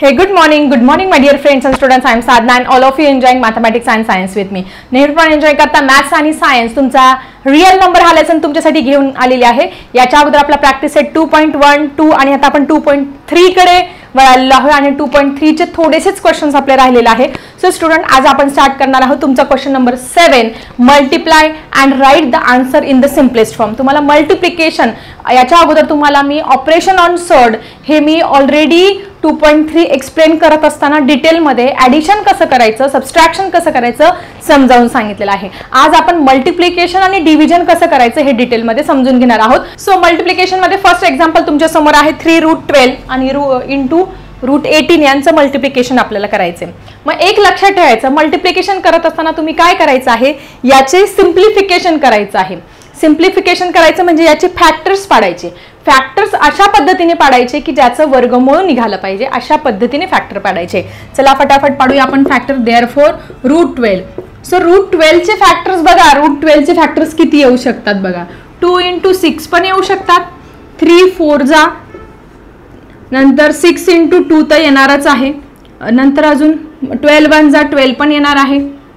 Hey, good morning my dear friends and students. I am Sadhna and all of you enjoying mathematics and science with me. नेहमीप्रमाणे enjoy करता maths आणि science तुमचा real number हा lesson तुमच्यासाठी घेऊन आलेली आहे. याच्या अगोदर आपला प्रॅक्टिस सेट 2.1 2 आणि आता आपण 2.3 कडे वळालेलो आहोत आणि 2.3 चे थोडेसेच क्वेश्चन्स आपले राहिलेले आहे. सो स्टुडंट, आज आपण स्टार्ट करणार आहोत तुमचा question number 7, multiply and write the answer in the simplest form. तुम्हाला मल्टिप्लिकेशन याच्या अगोदर तुम्हाला मी ऑपरेशन ऑन सर्ड हे मी ऑलरेडी 2.3 एक्सप्लेन करत असताना डिटेलमध्ये ॲडिशन कसं करायचं, सबस्ट्रॅक्शन कसं करायचं समजावून सांगितलेलं आहे. आज आपण मल्टिप्लिकेशन आणि डिव्हिजन कसं करायचं हे डिटेलमध्ये समजून घेणार आहोत. सो मल्टिप्लिकेशन मध्ये फर्स्ट एक्झाम्पल तुमच्या समोर आहे 3√12 आणि इंटू √18 यांचं मल्टिप्लिकेशन आपल्याला करायचे. मग एक लक्षात ठेवायचं, मल्टिप्लिकेशन करत असताना तुम्ही काय करायचं आहे, याचे सिम्प्लिफिकेशन करायचं आहे. सिम्प्लिफिकेशन करायचं म्हणजे याचे फॅक्टर्स पाडायचे. फॅक्टर्स अशा पद्धतीने पाडायचे की ज्याचं वर्गमूळ निघालं पाहिजे, अशा पद्धतीने फॅक्टर पाडायचे. चला फटाफट पाडूया आपण फॅक्टर. देअरफॉर √12. सो √12 चे फॅक्टर्स बघा, √12 चे फॅक्टर्स किती येऊ शकतात बघा. 2 × 6 पण येऊ शकतात, 3 4 जा, नंतर 6 × 2 तर येणारच आहे, नंतर अजून 12 1 जा 12 पण येणार आहे.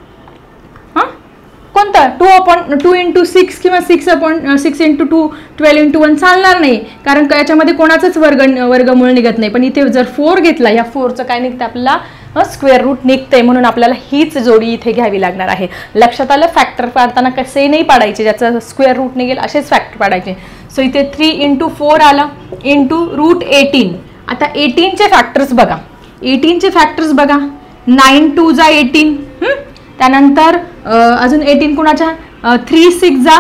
कोणतं 2 × 6 किंवा 6 × 2 12 × 1 चालणार नाही, कारण याच्यामध्ये कोणाचंच वर्गमूळ निघत नाही. पण इथे जर 4 घेतला, या 4चं काय निघतं आपल्याला स्क्वेअर रूट निघतंय, म्हणून आपल्याला हीच जोडी इथे घ्यावी लागणार आहे. लक्षात आलं, फॅक्टर पाडताना कसे नाही पाडायचे, ज्याचं स्क्वेअर रूट निघेल असेच फॅक्टर पाडायचे. सो इथे 3 × 4 आलं इंटू √18. आता 18 चे फॅक्टर्स बघा, 18 चे फॅक्टर्स बघा. 9 2 जा 18, त्यानंतर अजून 18 कुणाच्या 3 6 जा,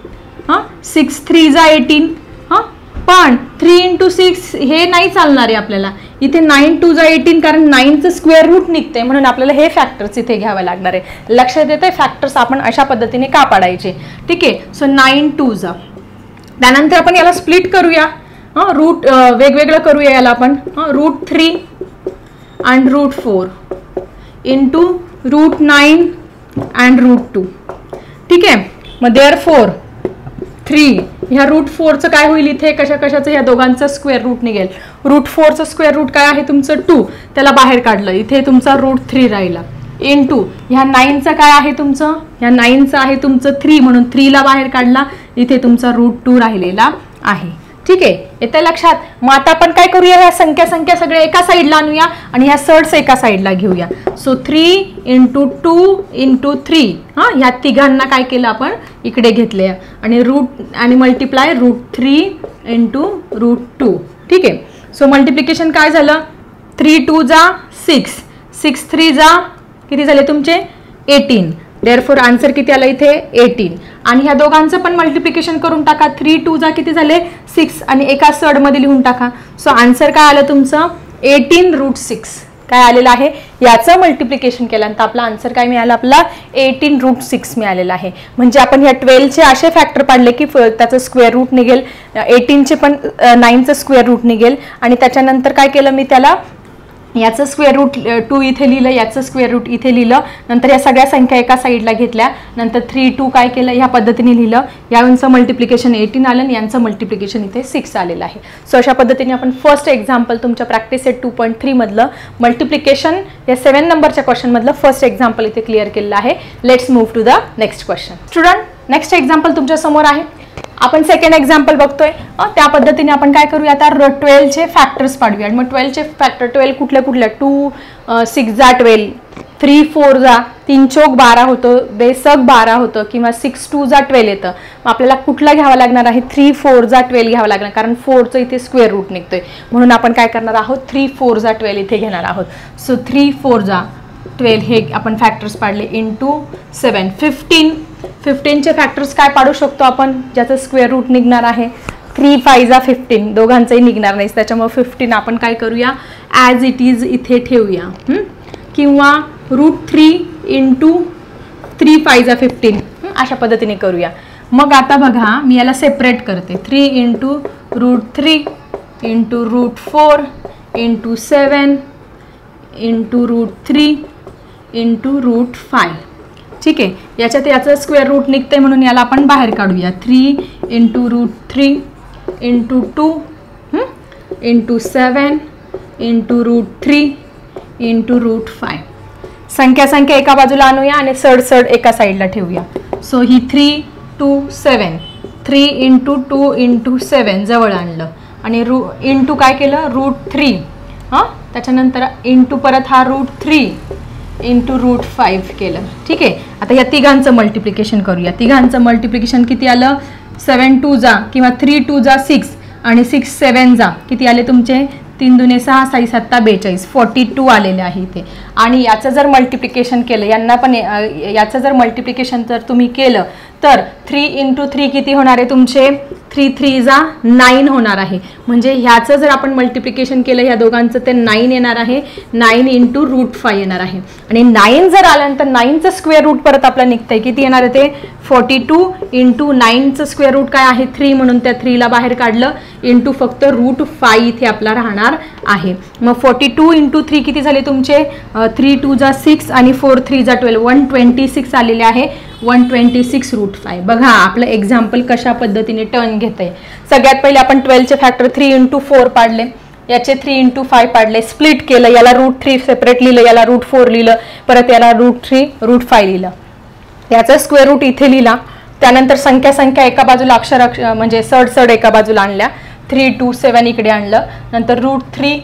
6 3 जा 18. पण 3 × 6 हे नाही चालणार आहे आपल्याला. इथे 9 2 जा 18, कारण 9चं स्क्वेअर रूट निघते, म्हणून आपल्याला हे फॅक्टर्स इथे घ्यावं लागणार आहे. लक्षात येते फॅक्टर्स आपण अशा पद्धतीने का पाडायचे. ठीक आहे. सो 9 2 जा, त्यानंतर आपण याला स्प्लिट करूया, रूट वेगवेगळं करूया याला आपण. √3 and √4 इंटू √9 and √2. ठीक आहे. मग देअरफॉर 3 ह्या √4चं काय होईल, इथे कशाचं या दोघांचं स्क्वेअर रूट निघेल. √4चं स्क्वेअर रूट काय आहे तुमचं 2, त्याला बाहेर काढलं, इथे तुमचा √3 राहिला. इंटू ह्या 9चं काय आहे तुमचं, ह्या 9चं आहे तुमचं 3, म्हणून 3ला बाहेर काढला, इथे तुमचा √2 राहिलेला आहे. ठीक आहे, येतं लक्षात. मग आता आपण काय करूया, ह्या संख्या सगळ्या एका साईडला आणूया आणि ह्या सर्ड्स एका साईडला घेऊया. सो 3 × 2 × 3, ह्या तिघांना काय केलं आपण इकडे घेतले आणि रूट आणि मल्टिप्लाय √3 × √2. ठीक आहे. सो मल्टिप्लिकेशन काय झालं, 3 2 जा 6, 6 3 जा किती झाले तुमचे 18. देअरफॉर आन्सर किती आला इथे 18. आणि ह्या दोघांचं पण मल्टिप्लिकेशन करून टाका. 3 2 जा किती झाले 6 आणि एका सर्ड मध्ये लिहून टाका. सो आन्सर काय आलं तुमचं 18 √6 काय आलेलं आहे. याचं मल्टिप्लिकेशन केल्यानंतर आपला आन्सर काय मिळाला, आपला 18 √6 मिळालेला आहे. म्हणजे आपण ह्या 12चे असे फॅक्टर पाडले की त्याचं स्क्वेअर रूट निघेल, 18चे पण 9चं स्क्वेअर रूट निघेल. आणि त्याच्यानंतर काय केलं मी, त्याला याचं स्क्वेअर रूट 2 इथे लिहिलं, याचं स्क्वेअर रूट इथे लिहिलं, नंतर या सगळ्या संख्या एका साईडला घेतल्या, नंतर 3 2 काय केलं ह्या पद्धतीने लिहिलं. यांचं मल्टिप्लिकेशन 18 आलं आणि यांचं मल्टिप्लिकेशन इथे 6 आलेलं आहे. सो अशा पद्धतीने आपण फर्स्ट एक्झाम्पल तुमच्या प्रॅक्टिस सेट 2.3 मधलं मल्टिप्लिकेशन या 7 नंबरच्या क्वेश्चन मधलं फर्स्ट एक्झाम्पल इथे क्लिअर केलेलं आहे. Let's move to the next question. Student, next example तुमच्या समोर आहे. आपण सेकंड एक्झाम्पल बघतोय. त्या पद्धतीने आपण काय करूया, आता 12 चे फॅक्टर्स पाडूया. मग 12 चे फॅक्टर 12 कुठल्या 2 6 जा 12, 3 4 जा 3 चौक 12 होतं, बेसक 12 होतं, किंवा 6 2 जा 12 येतं. मग आपल्याला कुठला घ्यावा लागणार आहे, 3 4 जा 12 घ्यावा लागणार, कारण 4चं इथे स्क्वेअर रूट निघतोय, म्हणून आपण काय करणार आहोत 3 4 जा 12 इथे घेणार आहोत. सो 3 4 जा 12 हे आपण फॅक्टर्स पाडले इंटू 7 15 चे फॅक्टर्स काय पाडू शकतो आपण, ज्याचं स्क्वेअर रूट निघणार आहे. 3 5 जा 15 दोघांचंही निघणार नाही, त्याच्यामुळे 15 आपण काय करूया ॲज इट इज इथे ठेवूया, किंवा √3 × 3 5 जा 15 अशा पद्धतीने करूया. मग आता बघा मी याला सेपरेट करते. 3 × √3 × √4 × 7 × √3 × √5. ठीक आहे. याच्यात याचं स्क्वेअर रूट निघते, म्हणून याला आपण बाहेर काढूया. 3 × √3 × 2 × 7 इंटू √3 इंटू √5. संख्या एका बाजूला आणूया आणि सड एका साईडला ठेवूया. सो ही 3 2 7 3 इंटू 2 इंटू 7 जवळ आणलं आणि इंटू काय केलं √3. हां, त्याच्यानंतर इंटू परत हा √3 इंटू √5 केलं. ठीक आहे. आता या तिघांचं मल्टिप्लिकेशन करूया. तिघांचं मल्टिप्लिकेशन किती आलं 7 2 जा किंवा 3 2 जा 6 आणि 6 7 जा किती आले तुमचे 3 दुने 6 6 7 42 42 आलेले आहे इथे. आणि याचं जर मल्टिप्लिकेशन केलं यांना पण याचं जर मल्टिप्लिकेशन जर तुम्ही केलं तर 3 इंटू 3 किती होणार आहे तुमचे 3 3 जा 9 होणार आहे. म्हणजे ह्याचं जर आपण मल्टिप्लिकेशन केलं ह्या दोघांचं ते 9 येणार आहे. 9 इंटू √5 येणार आहे. आणि 9 जर आल्यानंतर 9चं स्क्वेअर रूट परत आपलं निघतंय किती येणार आहे ते 42 इंटू 9चं स्क्वेअर रूट काय आहे 3 म्हणून त्या 3ला बाहेर काढलं इंटू फक्त √5 इथे आपला राहणार आहे. मग 42 इंटू 3 किती झाले तुमचे 3 2 जा 6 आणि 4 3 जा 12 126 आलेले आहे. 126 √5. बघा आपलं एक्झाम्पल कशा पद्धतीने टर्न घेतंय. सगळ्यात पहिले आपण 12चे फॅक्टर 3 इंटू 4 पाडले, याचे 3 इंटू 5 पाडले, स्प्लिट केलं, याला √3 सेपरेट लिहिलं, याला √4 लिहिलं, परत याला √3 √5 लिहिलं, याचा स्क्वेअर रूट इथे लिहिला. त्यानंतर संख्या एका बाजूला अक्षर म्हणजे सड एका बाजूला आणल्या. 3 2 7 इकडे आणलं, नंतर √3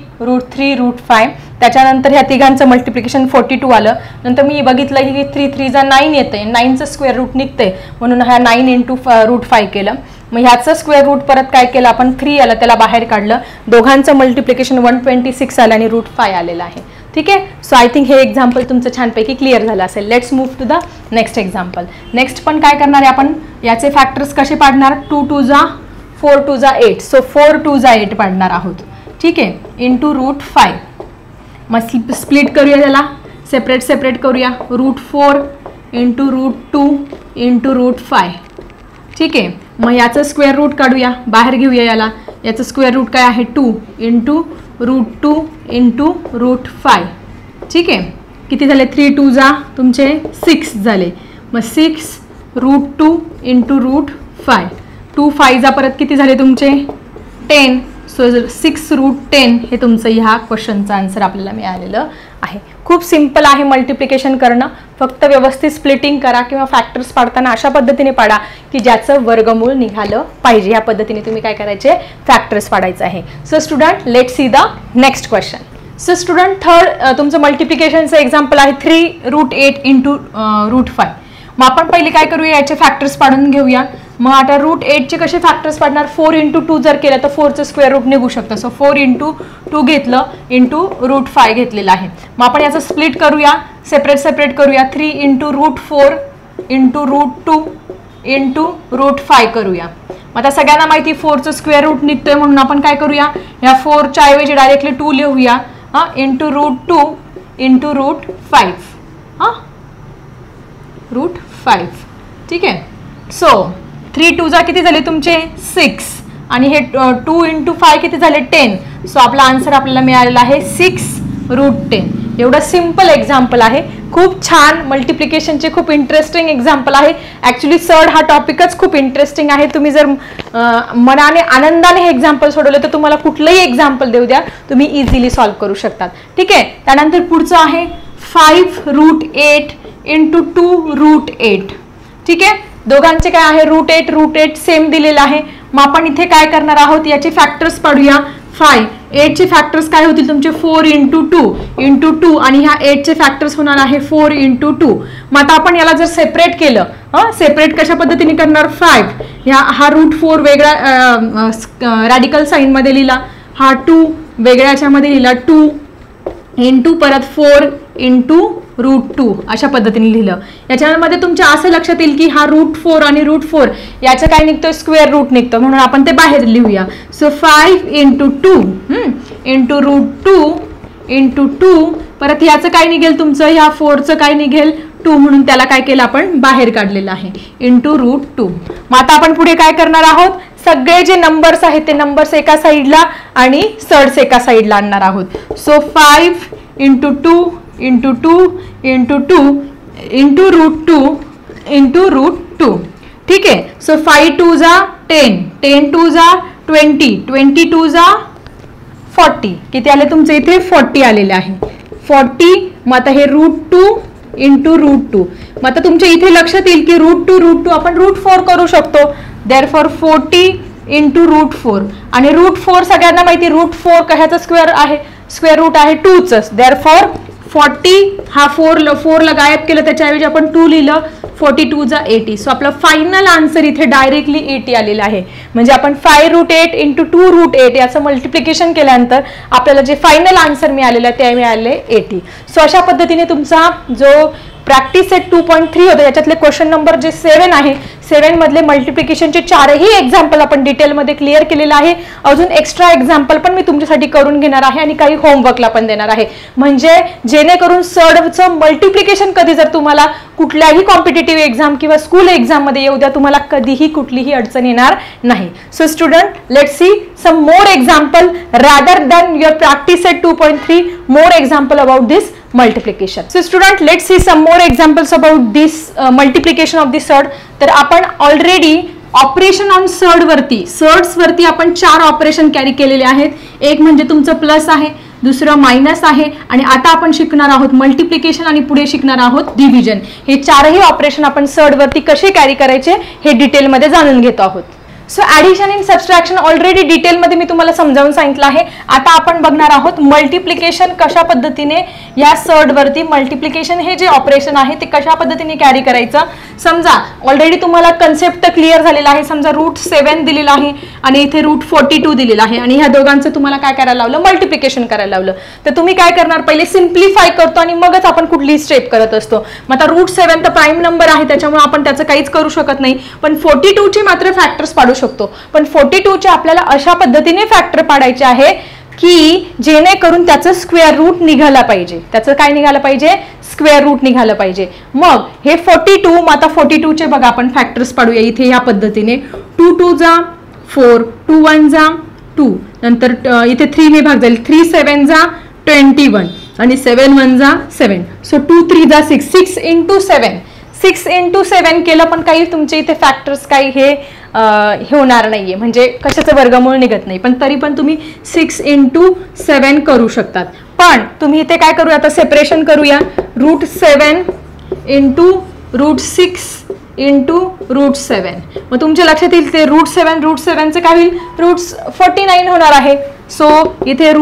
√5. त्याच्यानंतर ह्या तिघांचं मल्टिप्लिकेशन 42 आलं. नंतर मी बघितलं की 3 3 जा 9 येते, 9चं स्क्वेअर रूट निघते म्हणून हा 9 इंटू √5 केलं. मग ह्याचं स्क्वेअर रूट परत काय केलं आपण 3 आलं त्याला बाहेर काढलं. दोघांचं मल्टिप्लिकेशन 126 आलं आणि √5 आलेलं आहे. ठीक आहे. सो आय थिंक हे एक्झाम्पल तुमचं छानपैकी क्लिअर झालं असेल. Let's move to the next example. Next पण काय करणार आहे आपण याचे फॅक्टर्स कसे पाडणार 2 2 जा 4 2 जा 8. सो 4 2 जा 8 पाडणार आहोत. ठीक आहे. इंटू √5. मग स्प्लिट करूया, त्याला सेपरेट करूया. √4 इंटू √2 इंटू √5. ठीक आहे. मग याचं स्क्वेअर रूट काढूया, बाहेर घेऊया याला. याचं स्क्वेअर रूट काय आहे 2 इंटू √2 इंटू √5. ठीक आहे. किती झाले 3 2 जा तुमचे 6 झाले. मग 6 √2 इंटू √5. 2 5 जा परत किती झाले तुमचे 10. सो 6 √10 हे तुमचं ह्या क्वेश्चनचं आन्सर आपल्याला मिळालेलं आहे. खूप सिम्पल आहे मल्टिप्लिकेशन करणं. फक्त व्यवस्थित स्प्लिटिंग करा किंवा फॅक्टर्स पाडताना अशा पद्धतीने पाडा की ज्याचं वर्गमूळ निघालं पाहिजे. ह्या पद्धतीने तुम्ही काय करायचे फॅक्टर्स पाडायचं आहे. So student let's see the next question. So student third तुमचं मल्टिप्लिकेशनचं एक्झाम्पल आहे 3 √8 इंटू √5. मग आपण पहिले काय करूया याचे फॅक्टर्स पाडून घेऊया. मग आता √8चे कसे फॅक्टर्स पाडणार 4 इंटू 2 जर केलं तर 4चं स्क्वेअर रूट निघू शकतं. सो 4 इंटू 2 घेतलं इंटू √5 घेतलेलं आहे. मग आपण याचं स्प्लिट करूया, सेपरेट करूया. 3 इंटू √4 इंटू √2 इंटू √5 करूया. मग आता सगळ्यांना माहिती 4चं स्क्वेअर रूट निघतोय म्हणून आपण काय करूया ह्या 4च्या ऐवजी डायरेक्टली 2 लिहूया. Into √2 into √5. √5. ठीक आहे. सो 3 2 जा किती झाले तुमचे 6 आणि हे 2 इंटू 5 किती झाले 10. सो आपला आन्सर आपल्याला मिळालेला आहे 6 √10. एवढं सिम्पल एक्झाम्पल आहे. खूप छान मल्टिप्लिकेशनचे खूप इंटरेस्टिंग एक्झाम्पल आहे. ॲक्च्युली सड हा टॉपिकच खूप इंटरेस्टिंग आहे. तुम्ही जर मनाने आनंदाने हे एक्झाम्पल सोडवलं तर तुम्हाला कुठलंही एक्झाम्पल देऊ द्या तुम्ही इझिली सॉल्व्ह करू शकतात. ठीक आहे. त्यानंतर पुढचं आहे 5 √8 इंटू 2 √8. ठीक आहे. दोघांचे काय आहे √8 सेम दिलेलं आहे. मग आपण इथे काय करणार आहोत याचे फॅक्टर्स पाडूया. 5 8चे फॅक्टर्स काय होतील तुमचे 4 इंटू 2 आणि ह्या 8चे फॅक्टर्स होणार आहे 4 इंटू 2. मग आता आपण याला जर सेपरेट केलं सेपरेट कशा पद्धतीने करणार 5 हा √4 वेगळ्या रॅडिकल साईनमध्ये लिहिला, हा 2 वेगळ्या याच्यामध्ये लिहिला 2 इंटू परत 4 इंटू √2 अशा पद्धतीने लिहिलं. याच्यामध्ये तुमच्या असं लक्षात येईल की हा √4 आणि √4 याचं काय निघतं स्क्वेअर रूट निघतं म्हणून आपण ते बाहेर लिहूया. सो 5 इंटू 2 इंटू √2 इंटू 2 परत याचं काय निघेल तुमचं ह्या 4चं काय निघेल 2 म्हणून त्याला काय केलं आपण बाहेर काढलेलं आहे इंटू √2. मग आता आपण पुढे काय करणार आहोत सगळे जे नंबर्स आहेत ते नंबर्स एका साईडला आणि सड्स एका साईडला आणणार आहोत. So 5 into 2 into 2 into 2 into √2 into √2. ठीक आहे. सो 5 2 जा 10 10 2 जा 20 20 2 जा 40 किती आले तुमचे इथे 40 आलेले आहे 40 मग आता हे √2 इंटू √2 मग आता तुमच्या इथे लक्षात येईल की √2 आपण √4 करू शकतो देअरफॉर 40 इंटू √4 आणि √4 सगळ्यांना माहिती √4 कशाचा स्क्वेअर आहे स्क्वेअर रूट आहे 2च देअरफॉर 40 हा 4 ला गायब केलं त्याच्याऐवजी आपण 2 लिहिलं 42 जा 80 सो आपलं फायनल आन्सर इथे डायरेक्टली 80 आलेलं आहे म्हणजे आपण 5√8 इंटू 2√8 याचं मल्टिप्लिकेशन केल्यानंतर आपल्याला जे फायनल आन्सर मिळालेलं आहे ते मिळाले 80 सो अशा पद्धतीने तुमचा जो प्रॅक्टिस सेट 2.3 होतं याच्यातले क्वेश्चन नंबर जे 7 आहे 7 मधले मल्टिप्लिकेशनचे 4ही एक्झाम्पल आपण डिटेलमध्ये क्लिअर केलेलं आहे अजून एक्स्ट्रा एक्झाम्पल पण मी तुमच्यासाठी करून घेणार आहे आणि काही होमवर्कला पण देणार आहे म्हणजे जेणेकरून सर्वचं मल्टिप्लिकेशन कधी जर तुम्हाला कुठल्याही कॉम्पिटिटिव्ह एक्झाम किंवा स्कूल एक्झाम मध्ये येऊ द्या तुम्हाला कधीही कुठलीही अडचण येणार नाही so student let's see some more example rather than your practice set 2.3 more example about this multiplication. So student, let's see some more examples about this multiplication of the surd. तर आपण ऑलरेडी ऑपरेशन ऑन सर्ड वरती आपण 4 operation carry केलेले आहेत एक म्हणजे तुमचं plus आहे दुसरं मायनस आहे आणि आता आपण शिकणार आहोत मल्टिप्लिकेशन आणि पुढे शिकणार आहोत डिव्हिजन हे 4ही ऑपरेशन आपण सर्ड वरती कसे कॅरी करायचे हे डिटेलमध्ये जाणून घेतो आहोत so addition in subtraction already डिटेलमध्ये मी तुम्हाला समजावून सांगितलं आहे आता आपण बघणार आहोत मल्टिप्लिकेशन कशा पद्धतीने या सर्ड वरती मल्टिप्लिकेशन हे जे ऑपरेशन आहे ते कशा पद्धतीने कॅरी करायचं समजा ऑलरेडी तुम्हाला कन्सेप्ट क्लिअर झालेला आहे समजा √7 दिलेला आहे आणि इथे √42 दिलेला आहे आणि ह्या दोघांचं तुम्हाला काय करायला लावलं मल्टिप्लिकेशन करायला लावलं तर तुम्ही काय करणार पहिले सिम्प्लिफाय करतो आणि मगच आपण कुठलीही स्टेप करत असतो मग आता √7 तर प्राईम नंबर आहे त्याच्यामुळे आपण त्याचं काहीच करू शकत नाही पण 42 चे मात्र फॅक्टर्स पाडू शकतो पण 42 चे आपल्याला अशा पद्धतीने फॅक्टर पाडायचे आहे की जेणेकरून त्याचं स्क्वेअर रूट निघाला पाहिजे त्याचं काय निघालं पाहिजे स्क्वेअर रूट निघालं पाहिजे मग हे 42 मग आता 42 चे बघा आपण फॅक्टर्स पाडूया इथे या पद्धतीने 2 2 जा 4 2 1 जा 2 नंतर इथे 3 ने भाग जाईल 3 7 जा 21 आणि 7 1 जा 7 सो 2 3 जा 6 6 इंटू 7 6 इंटू 7 केलं पण काही तुमचे इथे फॅक्टर्स काही हे होणार नाहीये म्हणजे कशाचं वर्गमूळ निघत नाही पण तरी पण तुम्ही 6 इंटू 7 करू शकतात पण तुम्ही इथे काय करूया आता सेपरेशन करूया √7 इंटू √6 इंटू √7 मग तुमच्या लक्षात येईल ते √7चं काय होईल √49 होणार आहे सो इथे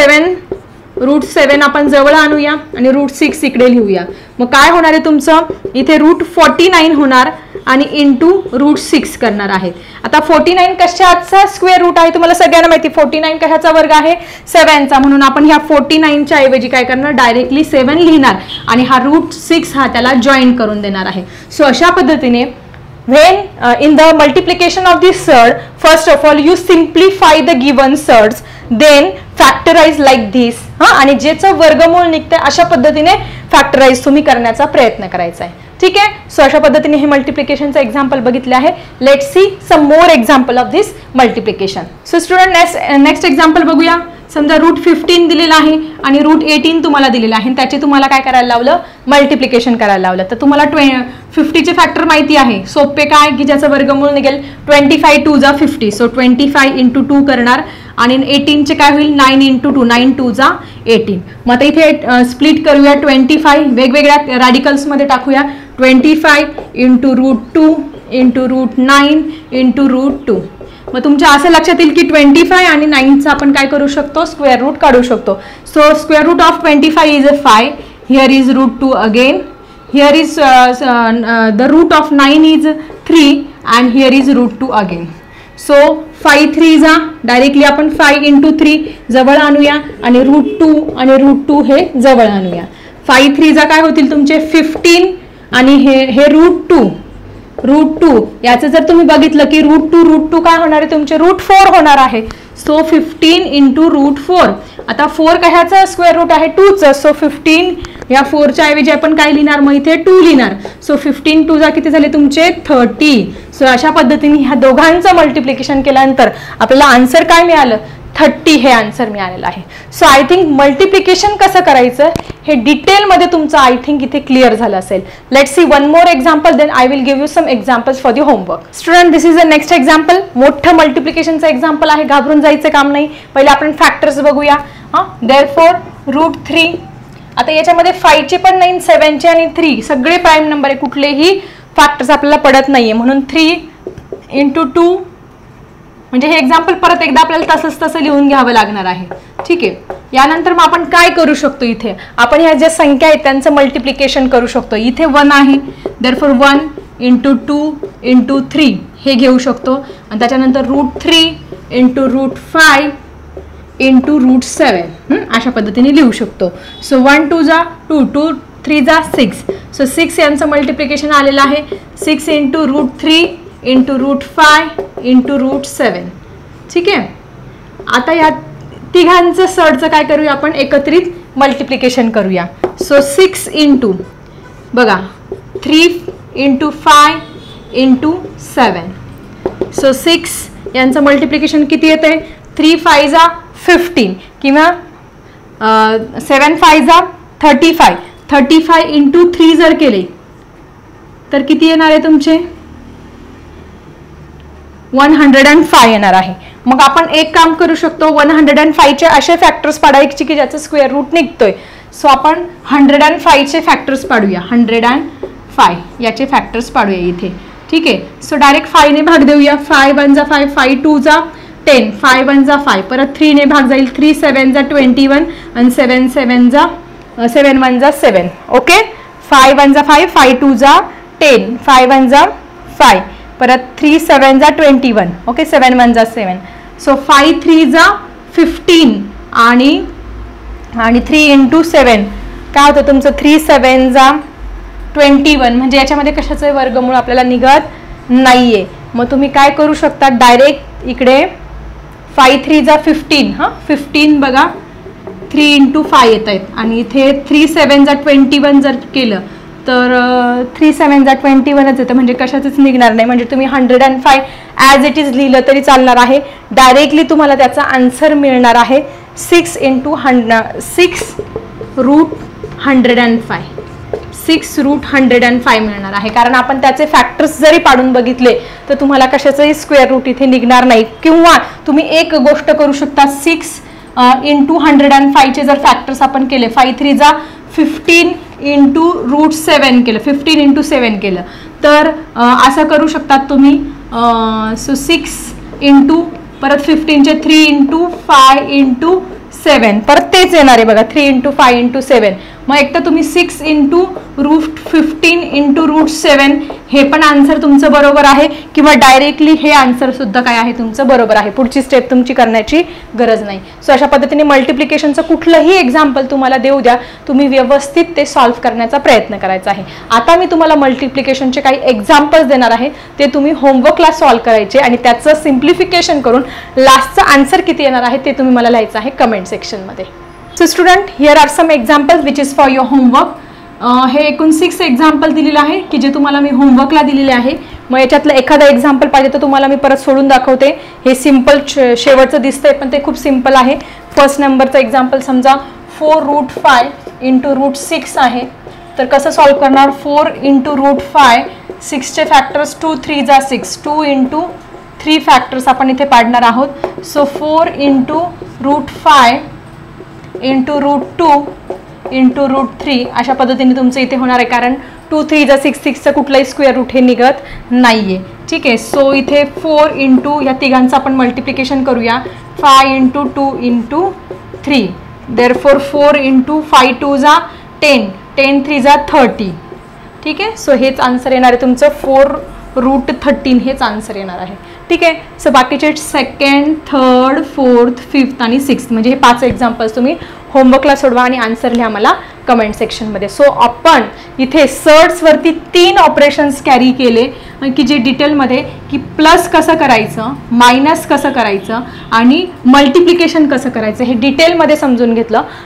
√7 आपण जवळ आणूया आणि √6 इकडे लिहूया मग काय होणार आहे तुमचं इथे √49 होणार आणि इंटू √6 करणार आहेत आता 49 कशाचा स्क्वेअर रूट आहे तुम्हाला सगळ्यांना माहिती 49 कशाचा वर्ग आहे 7 चा म्हणून आपण ह्या 49 च्या ऐवजी काय करणार डायरेक्टली 7 लिहिणार आणि हा √6 हा त्याला जॉईन करून देणार आहे सो अशा पद्धतीने when in the multiplication of this surd first of all you simplify the given surds then factorize like this आणि जेचं वर्गमूळ निघते अशा पद्धतीने फॅक्टराइज तुम्ही करण्याचा प्रयत्न करायचा आहे ठीक आहे सो अशा पद्धतीने हे मल्टिप्लिकेशनचं एक्झाम्पल बघितले आहे let's see some more example of this multiplication so student next example बघूया समजा √15 दिलेला आहे आणि √18 तुम्हाला दिलेला आहे त्याचे तुम्हाला काय करायला लावलं मल्टिप्लिकेशन करायला लावलं तर तुम्हाला 50 चे फॅक्टर माहिती आहे सोपे काय की ज्याचं वर्गमूळ निघेल 25 2 जा 50 सो 25 इंटू 2 करणार आणि 18 चे काय होईल 9 इंटू 2 9 2 जा 18 मग आता इथे स्प्लिट करूया 25 वेगवेगळ्या रॅडिकल्स मध्ये टाकूया 25 इंटू √2 इंटू √9 इंटू √2 मग तुमच्या असं लक्षात येईल की 25 आणि 9चा आपण काय करू शकतो स्क्वेअर रूट काढू शकतो so square root of 25 is 5 here is √2 again here is the root of 9 is 3 and here is √2 again so 5 3 जा डायरेक्टली आपण 5 इंटू 3 जवळ आणूया आणि √2 हे जवळ आणूया 5 3 जा काय होतील तुमचे 15 आणि हे √2 याचं जर तुम्ही बघितलं की √2 काय होणार आहे तुमचे √4 होणार आहे सो 15 इंटू √4 आता 4 कशाचा स्क्वेअर रूट आहे 2चं सो 15 या 4च्या ऐवजी आपण काय लिहिणार मग इथे 2 लिहिणार सो 15 2 जा किती झाले तुमचे 30 सो अशा पद्धतीने ह्या दोघांचं मल्टिप्लिकेशन केल्यानंतर आपल्याला आन्सर काय मिळालं 30 हे आन्सर मिळालेलं आहे सो आय थिंक मल्टिप्लिकेशन कसं करायचं हे डिटेलमध्ये तुमचं आय थिंक इथे क्लिअर झालं असेल. Let's see one more example, then I will give you some examples for the homework. Student, this is the next example. मोठं मल्टिप्लिकेशनचं एक्झाम्पल आहे, घाबरून जायचं काम नाही. पहिले आपण फॅक्टर्स बघूया. देअरफॉर √3. आता याच्यामध्ये 5चे पण नाही, 7चे आणि 3 सगळे प्राईम नंबर आहे, कुठलेही फॅक्टर्स आपल्याला पडत नाहीये, म्हणून 3 × 2. म्हणजे हे एक्झाम्पल परत एकदा आपल्याला तसं लिहून घ्यावं लागणार आहे. ठीक आहे. यानंतर मग आपण काय करू शकतो, इथे आपण ह्या ज्या संख्या आहेत त्यांचं मल्टिप्लिकेशन करू शकतो. इथे 1 आहे, देअरफॉर 1 × 2 × 3 हे घेऊ शकतो. आणि त्याच्यानंतर √3 × √5 × √7 अशा पद्धतीने लिहू शकतो. सो 1 2 जा 2, 2 3 जा 6. सो 6 यांचं मल्टिप्लिकेशन आलेलं आहे 6 × √3 × √5 × √7. ठीक आहे. आता या तिघांचं सरचं काय करूया आपण, एकत्रित मल्टिप्लिकेशन करूया. सो 6 × बघा 3 × 5 × 7. सो 6 यांचं मल्टिप्लिकेशन किती येते, 3 5 जा 15 किंवा 7 5 जा 35. 35 × 3 जर केले तर किती येणार आहे तुमचे, 105 येणार आहे. मग आपण एक काम करू शकतो, 105चे असे फॅक्टर्स पाडायचे की ज्याचं स्क्वेअर रूट निघतोय. सो आपण 105चे फॅक्टर्स पाडूया. 105 याचे फॅक्टर्स पाडूया इथे. ठीक आहे. सो डायरेक्ट 5 ने भाग देऊया. 5 1 जा 5, 5 2 जा 10, 5 1 जा 5, परत 3 ने भाग जाईल, 3 7 जा 21 आणि 7 7 जा 7 1 जा 7. ओके. 5 1 जा 5, 5 2 जा 10, 5 1 जा 5, परत 3 7 जा 21. ओके. 7 1 जा 7. सो 5 3 जा 15 आणि 3 × 7 काय होतं तुमचं, 3 7 जा 21. म्हणजे याच्यामध्ये कशाचं वर्गमूळ आपल्याला निघत नाहीये. मग तुम्ही काय करू शकता, डायरेक्ट इकडे 5 3 जा 15. 15 बघा 3 × 5 येत आहेत आणि इथे 3 7 जा 21 जर केलं तर 3 7 जा 21च येतं, म्हणजे कशाचंच निघणार नाही. म्हणजे तुम्ही 105 ॲज इट इज लिहिलं तरी चालणार आहे. डायरेक्टली तुम्हाला त्याचा आन्सर मिळणार आहे 6 × 6 √105. 6 √105 मिळणार आहे. कारण आपण त्याचे फॅक्टर्स जरी पाडून बघितले तर तुम्हाला कशाचंही स्क्वेअर रूट इथे निघणार नाही. किंवा तुम्ही एक गोष्ट करू शकता, 6 × 105चे जर फॅक्टर्स आपण केले, 5 3 जा 15 × √7 केलं, 15 × 7 केलं तर असं करू शकतात तुम्ही. सो 6 × परत 15चे 3 × 5 × 7 परत तेच येणार आहे बघा, 3 × 5 × 7. मग एक तर तुम्ही 6 × √15 × √7 हे पण आन्सर तुमचं बरोबर आहे, किंवा डायरेक्टली हे आन्सर सुद्धा काय आहे तुमचं बरोबर आहे. पुढची स्टेप तुमची करण्याची गरज नाही. सो अशा पद्धतीने मल्टिप्लिकेशनचं कुठलंही एक्झाम्पल तुम्हाला देऊ द्या, तुम्ही व्यवस्थित ते सॉल्व्ह करण्याचा प्रयत्न करायचा आहे. आता मी तुम्हाला मल्टिप्लिकेशनचे काही एक्झाम्पल्स देणार आहे, ते तुम्ही होमवर्कला सॉल्व्ह करायचे आणि त्याचं सिम्प्लिफिकेशन करून लास्टचं आन्सर किती येणार आहे ते तुम्ही मला लिहायचं आहे कमेंट सेक्शनमध्ये. So student, here are some examples which is for your homework. हे एकूण 6 एक्झाम्पल दिलेलं आहे की जे तुम्हाला मी होमवर्कला दिलेले आहे. मग याच्यातलं एखादा एक्झाम्पल पाहिजे तर तुम्हाला मी परत सोडून दाखवते. हे सिम्पल शेवटचं दिसतंय पण ते खूप सिम्पल आहे. फर्स्ट नंबरचं एक्झाम्पल समजा 4 √5 × √6 आहे, तर कसं सॉल्व्ह करणार, 4 × √5, 6चे फॅक्टर्स 2 3 जा 6, 2 × 3 फॅक्टर्स आपण इथे पाडणार आहोत. सो 4 × √5 × √2 × √3 अशा पद्धतीने तुमचं इथे होणार आहे, कारण 2 3 जा 6, 6चं कुठलाही स्क्वेअर रूट हे निघत नाहीये. ठीक आहे. सो इथे 4 × या तिघांचं आपण मल्टिप्लिकेशन करूया. 5 × 2 × 3, देअरफॉर 4 × 5 2 जा 10, 10 3 जा 30. ठीक आहे. सो हेच आन्सर येणार आहे तुमचं, 4 √13 हेच आन्सर येणार आहे. ठीक आहे. सो बाकीचे 2nd, 3rd, 4th, 5th आणि 6th म्हणजे हे 5 एक्झाम्पल्स तुम्ही होमवर्कला सोडवा आणि आन्सर लिहा मला कमेंट सेक्शनमध्ये. सो आपण इथे सर्ट्सवरती 3 ऑपरेशन्स कॅरी केले की जे डिटेलमध्ये की प्लस कसं करायचं, मायनस कसं करायचं आणि मल्टिप्लिकेशन कसं करायचं हे डिटेलमध्ये समजून घेतलं.